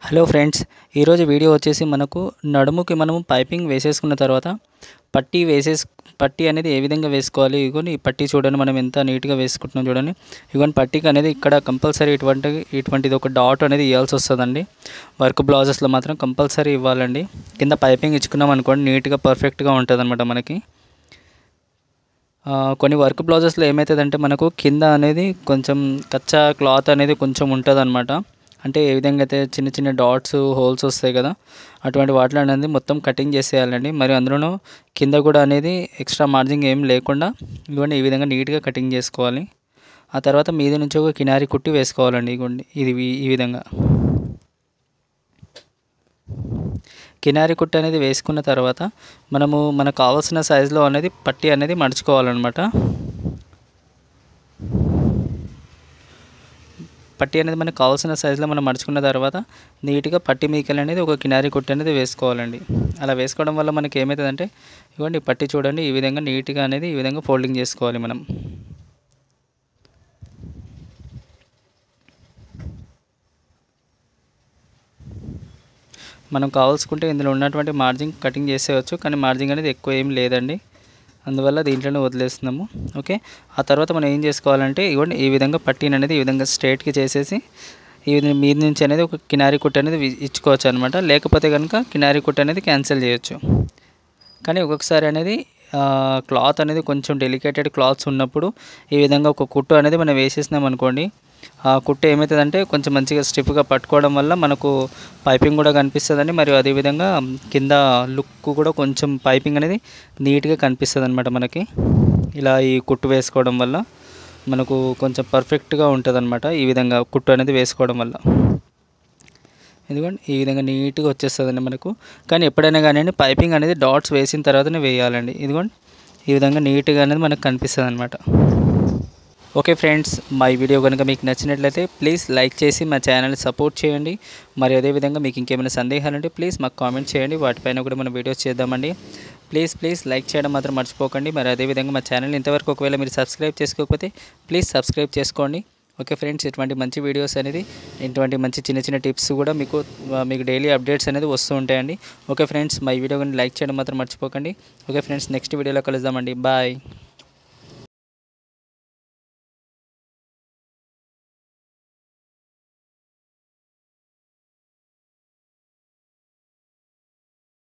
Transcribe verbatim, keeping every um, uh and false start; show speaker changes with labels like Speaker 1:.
Speaker 1: Hello friends, ఈరోజు video వచ్చేసి మనకు నడుముకి మనము పైపింగ్ వేసేసుకున్న తర్వాత పట్టీ వేసేసి పట్టీ అనేది ఏ విధంగా వేసుకోవాలి. ఇగోని ఈ పట్టీ చూడండి, మనం ఎంత నీట్గా వేసుకుంటున్నాం చూడండి. ఇగోని పట్టీకి అనేది ఇక్కడ కంపల్సరీ ఇటువంటి ఇటువంటిది ఒక డాట్ అనేది ఇవ్వాల్సి వస్తుందండి. వర్క్ బ్లౌజెస్లో మాత్రం కంపల్సరీ ఇవ్వాలండి. కింద పైపింగ్ ఇచ్చుకున్నాం అనుకోండి, నీట్గా పర్ఫెక్ట్గా ఉంటుంది అనమాట మనకి. కొన్ని వర్క్ బ్లౌజెస్లో ఏమవుతుందంటే మనకు కింద అనేది కొంచెం కచ్చా క్లాత్ అనేది కొంచెం ఉంటుంది అనమాట. అంటే ఏ విధంగా అయితే చిన్న చిన్న డాట్స్ హోల్స్ వస్తాయి కదా, అటువంటి వాటిలో అనేది మొత్తం కటింగ్ చేసేయాలండి. మరి అందులోనూ కింద కూడా అనేది ఎక్స్ట్రా మార్జింగ్ ఏం లేకుండా ఇవ్వండి ఈ విధంగా నీట్గా కటింగ్ చేసుకోవాలి. ఆ తర్వాత మీద నుంచి ఒక కినారి కుట్టి వేసుకోవాలండి. ఇవ్వండి ఇది ఈ విధంగా కినారి కుట్టి అనేది వేసుకున్న తర్వాత మనము మనకు కావాల్సిన సైజులో అనేది పట్టీ అనేది మడుచుకోవాలన్నమాట. పట్టీ అనేది మనకు కావాల్సిన సైజులో మనం మడుచుకున్న తర్వాత నీట్గా పట్టీ మీకలు అనేది ఒక కినారి కుట్టి అనేది వేసుకోవాలండి. అలా వేసుకోవడం వల్ల మనకి ఏమవుతుందంటే ఇవ్వండి పట్టీ చూడండి ఈ విధంగా నీట్గా అనేది ఈ విధంగా ఫోల్డింగ్ చేసుకోవాలి. మనం మనం కావాల్సుకుంటే ఇందులో ఉన్నటువంటి మార్జింగ్ కటింగ్ చేసేయచ్చు, కానీ మార్జింగ్ అనేది ఎక్కువ ఏం లేదండి, అందువల్ల దీంట్లోనే వదిలేస్తున్నాము. ఓకే, ఆ తర్వాత మనం ఏం చేసుకోవాలంటే ఇవ్వండి ఈ విధంగా పట్టీని అనేది ఈ విధంగా స్ట్రైట్గా చేసేసి ఈ విధంగా మీద నుంచి అనేది ఒక కినారి కుట్టు అనేది ఇచ్చుకోవచ్చు అనమాట. లేకపోతే కనుక కినారి కుట్టు అనేది క్యాన్సిల్ చేయొచ్చు. కానీ ఒక్కొక్కసారి అనేది క్లాత్ అనేది కొంచెం డెలికేటెడ్ క్లాత్స్ ఉన్నప్పుడు ఈ విధంగా ఒక కుట్టు అనేది మనం వేసేసినాం అనుకోండి, ఆ కుట్టు ఏమవుతుందంటే కొంచెం మంచిగా స్టిఫ్గా పట్టుకోవడం వల్ల మనకు పైపింగ్ కూడా కనిపిస్తుందండి. మరియు అదేవిధంగా కింద లుక్ కూడా కొంచెం పైపింగ్ అనేది నీట్గా కనిపిస్తుంది అనమాట మనకి. ఇలా ఈ కుట్టు వేసుకోవడం వల్ల మనకు కొంచెం పర్ఫెక్ట్గా ఉంటుంది అనమాట. ఈ విధంగా కుట్టు అనేది వేసుకోవడం వల్ల ఎందుకంటే ఈ విధంగా నీట్గా వచ్చేస్తుందండి మనకు. కానీ ఎప్పుడైనా కానీ పైపింగ్ అనేది డాట్స్ వేసిన తర్వాతనే వేయాలండి. ఇదిగోండి ఈ విధంగా నీట్గా అనేది మనకు కనిపిస్తుంది అనమాట. ఓకే ఫ్రెండ్స్, మా ఈ వీడియో కనుక మీకు నచ్చినట్లయితే ప్లీజ్ లైక్ చేసి మా ఛానల్ని సపోర్ట్ చేయండి. మరి అదేవిధంగా మీకు ఇంకేమైనా సందేహాలు ఉంటే ప్లీజ్ మాకు కామెంట్ చేయండి, వాటిపైన కూడా మనం వీడియోస్ చేద్దామండి. ప్లీజ్ ప్లీజ్ లైక్ చేయడం మాత్రం మర్చిపోకండి. మరి అదేవిధంగా మా ఛానల్ని ఇంతవరకు ఒకవేళ మీరు సబ్స్క్రైబ్ చేసుకోకపోతే ప్లీజ్ సబ్స్క్రైబ్ చేసుకోండి. ఓకే ఫ్రెండ్స్, ఇటువంటి మంచి వీడియోస్ అనేది ఇటువంటి మంచి చిన్న చిన్న టిప్స్ కూడా మీకు మీకు డైలీ అప్డేట్స్ అనేది వస్తూ ఉంటాయండి. ఓకే ఫ్రెండ్స్, మా ఈ వీడియో కానీ లైక్ చేయడం మాత్రం మర్చిపోకండి. ఓకే ఫ్రెండ్స్, నెక్స్ట్ వీడియోలో కలుద్దామండి. బాయ్.